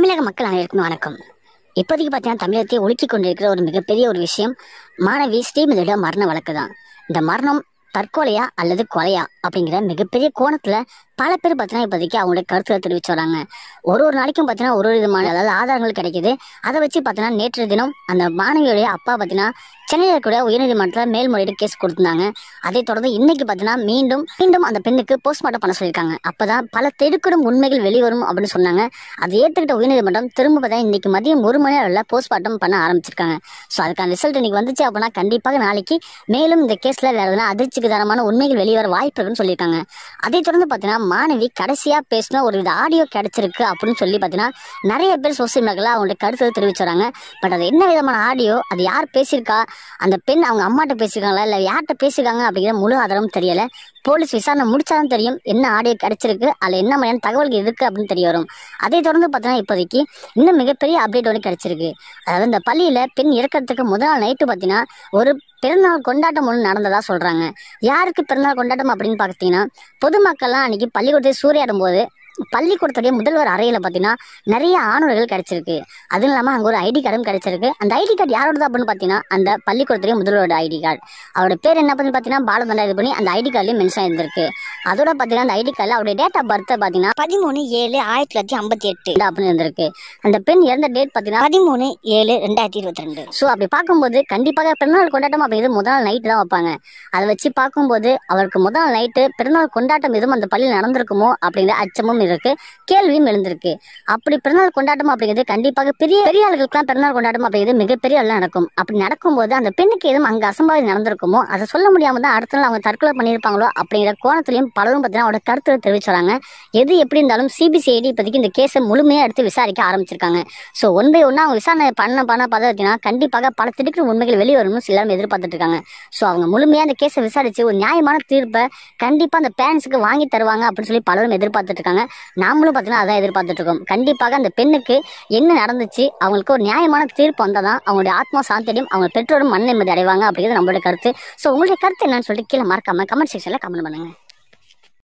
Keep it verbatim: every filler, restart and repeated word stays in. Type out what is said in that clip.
தமிழக மக்கள் அனைவருக்கும் வணக்கம். இப்போதைக்கு பார்த்தீங்கன்னா தமிழகத்தை ஒழுக்கி கொண்டிருக்கிற ஒரு மிகப்பெரிய ஒரு விஷயம் மாணவி ஸ்ரீமதியோட மரண வழக்கு தான். இந்த மரணம் தற்கொலையா அல்லது கொலையா அப்படிங்கிற மிகப்பெரிய கோணத்துல பல பேர் பார்த்தீங்கன்னா இப்போதைக்கு அவங்களுடைய கருத்துக்களை தெரிவிச்சு வராங்க. ஒரு ஒரு நாளைக்கும் பார்த்தீங்கன்னா ஒரு ஒரு விதமான அதாவது ஆதாரங்கள் கிடைக்குது. அதை வச்சு பார்த்தீங்கன்னா நேற்று தினம் அந்த மாணவியுடைய அப்பா பார்த்தீங்கன்னா சென்னையில் இருக்கக்கூடிய உயர்நீதிமன்றத்தில் மேல்முறையீடு கேஸ் கொடுத்திருந்தாங்க. அதை தொடர்ந்து இன்னைக்கு பார்த்தீங்கன்னா மீண்டும் மீண்டும் அந்த பெண்ணுக்கு போஸ்ட்மார்ட்டம் பண்ண சொல்லியிருக்காங்க. அப்பதான் பல தெடுக்கிடும் உண்மைகள் வெளிவரும் அப்படின்னு சொன்னாங்க. அதை ஏற்றுக்கிட்ட உயர்நீதிமன்றம் திரும்ப பார்த்தா இன்னைக்கு மதியம் ஒரு மணி நேரம் போஸ்ட்மார்ட்டம் பண்ண ஆரம்பிச்சிருக்காங்க. ஸோ அதுக்கான ரிசல்ட் இன்னைக்கு வந்துச்சு அப்படின்னா கண்டிப்பாக நாளைக்கு மேலும் இந்த கேஸ்ல வேற எதனா அதிர்ச்சிக்கு தரமான உண்மைகள் வெளிவர வாய்ப்பு இருக்குன்னு சொல்லியிருக்காங்க. அதை தொடர்ந்து பார்த்தீங்கன்னா மாணவி கடைசியா பேசின ஒரு வித ஆடியோ கிடைச்சிருக்கு அப்படின்னு சொல்லி பார்த்தீங்கன்னா நிறைய பேர் சோசியல் மீடியாவில் அவங்களுடைய கருத்தை தெரிவிச்சு வராங்க. பட் அது என்ன விதமான ஆடியோ, அது யார் பேசியிருக்கா, அந்த பெண் அவங்க அம்மாட்ட பேசியிருக்காங்களா இல்லை யார்கிட்ட பேசியிருக்காங்க அப்படிங்கிற முழு ஆதாரமும் தெரியல. போலீஸ் விசாரணை முடிச்சாதான் தெரியும் என்ன ஆடியோ கிடைச்சிருக்கு, அதில் என்ன மாதிரியான தகவல்கள் இருக்கு அப்படின்னு தெரிய வரும். அதை தொடர்ந்து பார்த்தீங்கன்னா இப்போதைக்கு இன்னும் மிகப்பெரிய அப்டேட் ஒன்று கிடைச்சிருக்கு. அதாவது இந்த பள்ளியில பெண் இறக்கிறதுக்கு முதல் நாள் நைட்டு பார்த்தீங்கன்னா ஒரு பிறந்தநாள் கொண்டாட்டம் ஒன்று நடந்ததா சொல்றாங்க. யாருக்கு பிறந்தநாள் கொண்டாட்டம் அப்படின்னு பார்த்தீங்கன்னா பொதுமக்கள்லாம் அன்னைக்கு பள்ளிக்கூடத்தை சூறையாடும் போது பள்ளிக்கூடத்துடைய முதல்வர் அறையில பாத்தீங்கன்னா நிறைய ஆணுரைகள் கிடைச்சிருக்கு. அதுவும் இல்லாம அங்க ஒரு ஐடி கார்டும் கிடைச்சிருக்கு. அந்த ஐடி கார்டு யாரோட அப்படின்னு பாத்தீங்கன்னா அந்த பள்ளிக்கூடத்துடைய முதல்வரோட ஐடி கார்டு. அவரோட பேர் என்ன பண்ணி பாத்தீங்கன்னா பாலதண்டா இது பண்ணி அந்த ஐடி கார்டுலயும் மென்ஷன் இருந்திருக்கு. அதோட பாத்தீங்கன்னா அந்த ஐடி கார்டுல அவருடைய டேட் ஆஃப் பர்த் பாத்தீங்கன்னா பதிமூணு ஏழு ஆயிரத்தி தொள்ளாயிரத்தி ஐம்பத்தி எட்டு அப்படின்னு இருந்திருக்கு. அந்த பெண் இறந்த டேட் பாத்தீங்கன்னா பதிமூணு ஏழு ரெண்டாயிரத்தி இருபத்தி ரெண்டு. ஸோ அப்படி பார்க்கும்போது கண்டிப்பாக பிறந்தநாள் கொண்டாட்டம் அப்படிங்கிறது முதல் நாள் நைட்டு தான் வைப்பாங்க. அதை வச்சு பார்க்கும்போது அவருக்கு முதல் நாள் நைட்டு பிறந்தநாள் கொண்டாட்டம் எதுவும் அந்த பள்ளியில் நடந்திருக்குமோ அப்படிங்கிற அச்சமும் இருக்கு, கேள்வியும் எழுந்திருக்கு. அப்படி பிறந்தநாள் கொண்டாட்டம் அப்படிங்கிறது கண்டிப்பாக பெரிய பெரிய ஆளுகளுக்குலாம் பிறந்தநாள் கொண்டாட்டம் அப்படிங்கிறது மிகப்பெரிய அளவில் நடக்கும். அப்படி நடக்கும்போது அந்த பெண்ணுக்கு எதுவும் அங்க அசம்பாவிதம் நடந்திருக்குமோ அதை சொல்ல முடியாம தான் அடுத்த நாள் அவங்க தற்கொலை பண்ணியிருப்பாங்களோ அப்படிங்கிற கோணத்திலையும் பலரும் பார்த்தீங்கன்னா அவரோட கருத்தை தெரிவிச்சுறாங்க. எது எப்படி இருந்தாலும் சிபிசிஐடி இப்போதைக்கு இந்த கேஸை முழுமையா எடுத்து விசாரிக்க ஆரம்பிச்சிருக்காங்க. ஸோ ஒன் பை ஒன்னா அவங்க விசாரணை பண்ண பண்ண பார்த்தீங்கன்னா கண்டிப்பாக பல திடுக்கிற உண்மைகள் வெளிவரும்னு எல்லாரும் எதிர்பார்த்துட்டு இருக்காங்க. ஸோ அவங்க முழுமையா அந்த கேஸை விசாரிச்சு ஒரு நியாயமான தீர்ப்பை கண்டிப்பா அந்த பேரண்ட்ஸுக்கு வாங்கி தருவாங்க அப்படின்னு சொல்லி பலரும் எதிர்பார்த்துட்டு இருக்காங்க. நாமளும் பார்த்தீங்கன்னா அதான் எதிர்பார்த்துட்டு இருக்கோம். கண்டிப்பாக அந்த பெண்ணுக்கு என்ன நடந்துச்சு, அவங்களுக்கு ஒரு நியாயமான தீர்ப்பு வந்தாதான் அவங்களுடைய ஆத்மா சாந்தியும் அவங்க பெற்றோரும் மன நிம்மதி அடைவாங்க அப்படிங்கிறது நம்மளோட கருத்து. ஸோ உங்களுடைய கருத்து என்னன்னு சொல்லிட்டு கீழே மறக்காம கமெண்ட் செக்ஷன்ல கமெண்ட் பண்ணுங்க.